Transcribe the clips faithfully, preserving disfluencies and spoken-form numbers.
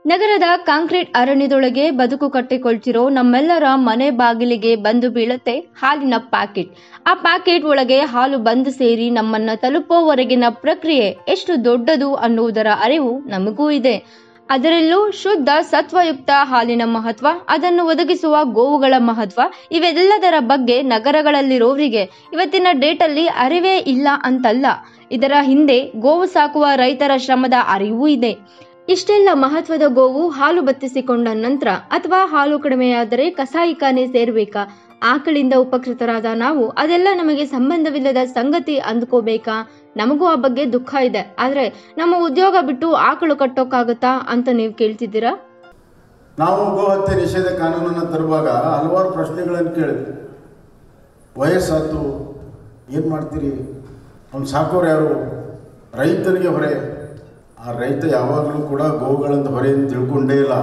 ನಗರದ ಕಾಂಕ್ರೀಟ್ ಅರಣ್ಯದೊಳಗೆ ಬದುಕು ಕಟ್ಟಿಕೊಳ್ತಿರೋ ನಮ್ಮೆಲ್ಲರ ಮನೆ ಬಾಗಿಲಿಗೆ ಬಂದು ಬೀಳತ್ತೆ ಹಾಲಿನ ಪ್ಯಾಕೆಟ್. ಆ ಪ್ಯಾಕೆಟ್ ಒಳಗೆ ಹಾಲು ಬಂದು ಸೇರಿ ನಮ್ಮನ್ನ ತಲುಪೋವರೆಗಿನ ಪ್ರಕ್ರಿಯೆ ಎಷ್ಟು ದೊಡ್ಡದು ಅನ್ನುವುದರ ಅರಿವು ನಮಗೂ ಇದೆ. ಅದರಲ್ಲೂ ಶುದ್ಧ ಸತ್ವಯುಕ್ತ ಹಾಲಿನ ಮಹತ್ವ, ಅದನ್ನು ಒದಗಿಸುವ ಗೋವುಗಳ ಮಹತ್ವ, ಇವೆಲ್ಲದರ ಬಗ್ಗೆ ನಗರಗಳಲ್ಲಿರೋರಿಗೆ ಇವತ್ತಿನ ಡೇಟಲ್ಲಿ ಅರಿವೇ ಇಲ್ಲ ಅಂತಲ್ಲ. ಇದರ ಹಿಂದೆ ಗೋವು ಸಾಕುವ ರೈತರ ಶ್ರಮದ ಅರಿವೂ ಇದೆ. ಇಷ್ಟೆಲ್ಲ ಮಹತ್ವದ ಗೋವು ಹಾಲು ಬತ್ತಿಸಿಕೊಂಡ ನಂತರ ಅಥವಾ ಹಾಲು ಕಡಿಮೆಯಾದರೆ ಕಸಾಯಿಖಾನೆ ಸೇರ್ಬೇಕಾ? ಆಕಳಿಂದ ಉಪಕೃತರಾದ ನಾವು ಅದೆಲ್ಲ ನಮಗೆ ಸಂಬಂಧವಿಲ್ಲದ ಸಂಗತಿ ಅಂದ್ಕೋಬೇಕಾ? ನಮಗೂ ಆ ಬಗ್ಗೆ ದುಃಖ ಇದೆ. ಆದ್ರೆ ನಮ್ಮ ಉದ್ಯೋಗ ಬಿಟ್ಟು ಆಕಳು ಕಟ್ಟೋಕ್ಕಾಗತ್ತಾ ಅಂತ ನೀವು ಕೇಳ್ತಿದ್ದೀರಾ? ನಾವು ಗೋ ಹತ್ಯೆ ನಿಷೇಧ ಕಾನೂನನ್ನು ತರುವಾಗ ಹಲವಾರು ಪ್ರಶ್ನೆಗಳನ್ನು ಕೇಳಿದ್ವಿ. ವಯಸ್ಸಾತು, ಏನು ಮಾಡ್ತೀರಿ, ಅವ್ನು ಸಾಕೋರು ಯಾರು, ರೈತನಿಗೆ ಹೊರೆ. ಆ ರೈತ ಯಾವಾಗಲೂ ಕೂಡ ಗೋವುಗಳಂತ ಹೊರೆಯನ್ನು ತಿಳ್ಕೊಂಡೇ ಇಲ್ಲ.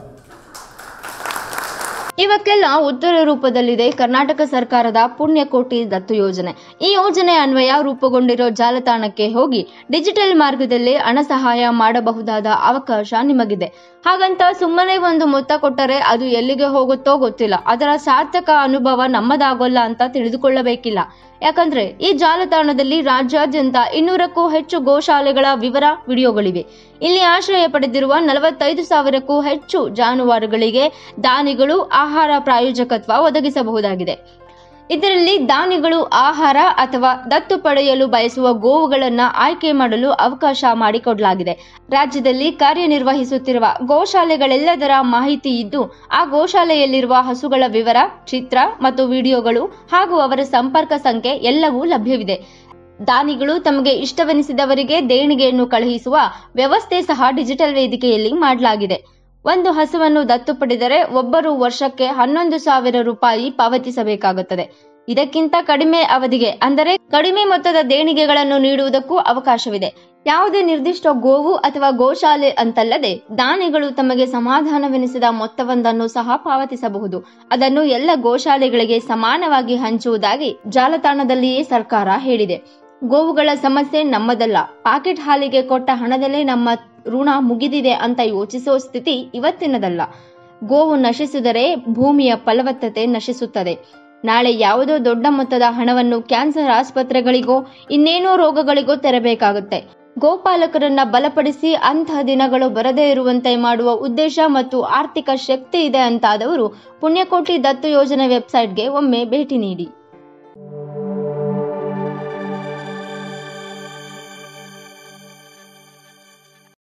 ಇವಕ್ಕೆಲ್ಲ ಉತ್ತರ ರೂಪದಲ್ಲಿದೆ ಕರ್ನಾಟಕ ಸರ್ಕಾರದ ಪುಣ್ಯಕೋಟಿ ದತ್ತು ಯೋಜನೆ. ಈ ಯೋಜನೆ ಅನ್ವಯ ರೂಪುಗೊಂಡಿರೋ ಜಾಲತಾಣಕ್ಕೆ ಹೋಗಿ ಡಿಜಿಟಲ್ ಮಾರ್ಗದಲ್ಲಿ ಹಣ ಸಹಾಯ ಮಾಡಬಹುದಾದ ಅವಕಾಶ ನಿಮಗಿದೆ. ಹಾಗಂತ ಸುಮ್ಮನೆ ಒಂದು ಮೊತ್ತ ಕೊಟ್ಟರೆ ಅದು ಎಲ್ಲಿಗೆ ಹೋಗುತ್ತೋ ಗೊತ್ತಿಲ್ಲ. ಅದರ ಸಾರ್ಥಕ ಅನುಭವ ನಮ್ಮದಾಗೋಲ್ಲ ಅಂತ ತಿಳಿದುಕೊಳ್ಳಬೇಕಿಲ್ಲ. ಯಾಕಂದ್ರೆ ಈ ಜಾಲತಾಣದಲ್ಲಿ ರಾಜ್ಯಾದ್ಯಂತ ಇನ್ನೂರಕ್ಕೂ ಹೆಚ್ಚು ಗೋಶಾಲೆಗಳ ವಿವರ, ವಿಡಿಯೋಗಳಿವೆ. ಇಲ್ಲಿ ಆಶ್ರಯ ಪಡೆದಿರುವ ನಲವತ್ತೈದು ಸಾವಿರಕ್ಕೂ ಹೆಚ್ಚು ಜಾನುವಾರುಗಳಿಗೆ ದಾನಿಗಳು ಆಹಾರ ಪ್ರಾಯೋಜಕತ್ವ ಒದಗಿಸಬಹುದಾಗಿದೆ. ಇದರಲ್ಲಿ ದಾನಿಗಳು ಆಹಾರ ಅಥವಾ ದತ್ತು ಪಡೆಯಲು ಬಯಸುವ ಗೋವುಗಳನ್ನ ಆಯ್ಕೆ ಮಾಡಲು ಅವಕಾಶ ಮಾಡಿಕೊಡಲಾಗಿದೆ. ರಾಜ್ಯದಲ್ಲಿ ಕಾರ್ಯನಿರ್ವಹಿಸುತ್ತಿರುವ ಗೋಶಾಲೆಗಳೆಲ್ಲದರ ಮಾಹಿತಿ ಇದ್ದು, ಆ ಗೋಶಾಲೆಯಲ್ಲಿರುವ ಹಸುಗಳ ವಿವರ, ಚಿತ್ರ ಮತ್ತು ವಿಡಿಯೋಗಳು ಹಾಗೂ ಅವರ ಸಂಪರ್ಕ ಸಂಖ್ಯೆ ಎಲ್ಲವೂ ಲಭ್ಯವಿದೆ. ದಾನಿಗಳು ತಮಗೆ ಇಷ್ಟವೆನಿಸಿದವರಿಗೆ ದೇಣಿಗೆಯನ್ನು ಕಳುಹಿಸುವ ವ್ಯವಸ್ಥೆ ಸಹ ಡಿಜಿಟಲ್ ವೇದಿಕೆಯಲ್ಲಿ ಮಾಡಲಾಗಿದೆ. ಒಂದು ಹಸುವನ್ನು ದತ್ತು ಪಡೆದರೆ ಒಬ್ಬರು ವರ್ಷಕ್ಕೆ ಹನ್ನೊಂದು ಸಾವಿರ ರೂಪಾಯಿ ಪಾವತಿಸಬೇಕಾಗುತ್ತದೆ. ಇದಕ್ಕಿಂತ ಕಡಿಮೆ ಅವಧಿಗೆ ಅಂದರೆ ಕಡಿಮೆ ಮೊತ್ತದ ದೇಣಿಗೆಗಳನ್ನು ನೀಡುವುದಕ್ಕೂ ಅವಕಾಶವಿದೆ. ಯಾವುದೇ ನಿರ್ದಿಷ್ಟ ಗೋವು ಅಥವಾ ಗೋಶಾಲೆ ಅಂತಲ್ಲದೆ ದಾನಿಗಳು ತಮಗೆ ಸಮಾಧಾನವೆನಿಸಿದ ಮೊತ್ತವೊಂದನ್ನು ಸಹ ಪಾವತಿಸಬಹುದು. ಅದನ್ನು ಎಲ್ಲ ಗೋಶಾಲೆಗಳಿಗೆ ಸಮಾನವಾಗಿ ಹಂಚುವುದಾಗಿ ಜಾಲತಾಣದಲ್ಲಿಯೇ ಸರ್ಕಾರ ಹೇಳಿದೆ. ಗೋವುಗಳ ಸಮಸ್ಯೆ ನಮ್ಮದಲ್ಲ, ಪಾಕೆಟ್ ಹಾಲಿಗೆ ಕೊಟ್ಟ ಹಣದಲ್ಲೇ ನಮ್ಮ ಋಣ ಮುಗಿದಿದೆ ಅಂತ ಯೋಚಿಸೋ ಸ್ಥಿತಿ ಇವತ್ತಿನದಲ್ಲ. ಗೋವು ನಶಿಸಿದರೆ ಭೂಮಿಯ ಫಲವತ್ತತೆ ನಶಿಸುತ್ತದೆ. ನಾಳೆ ಯಾವುದೋ ದೊಡ್ಡ ಮೊತ್ತದ ಹಣವನ್ನು ಕ್ಯಾನ್ಸರ್ ಆಸ್ಪತ್ರೆಗಳಿಗೋ ಇನ್ನೇನೋ ರೋಗಗಳಿಗೋ ತೆರಬೇಕಾಗುತ್ತೆ. ಗೋಪಾಲಕರನ್ನ ಬಲಪಡಿಸಿ ಅಂತಹ ದಿನಗಳು ಬರದೇ ಇರುವಂತೆ ಮಾಡುವ ಉದ್ದೇಶ ಮತ್ತು ಆರ್ಥಿಕ ಶಕ್ತಿ ಇದೆ ಅಂತಾದವರು ಪುಣ್ಯಕೋಟಿ ದತ್ತು ಯೋಜನೆ ವೆಬ್ಸೈಟ್ಗೆ ಒಮ್ಮೆ ಭೇಟಿ ನೀಡಿ.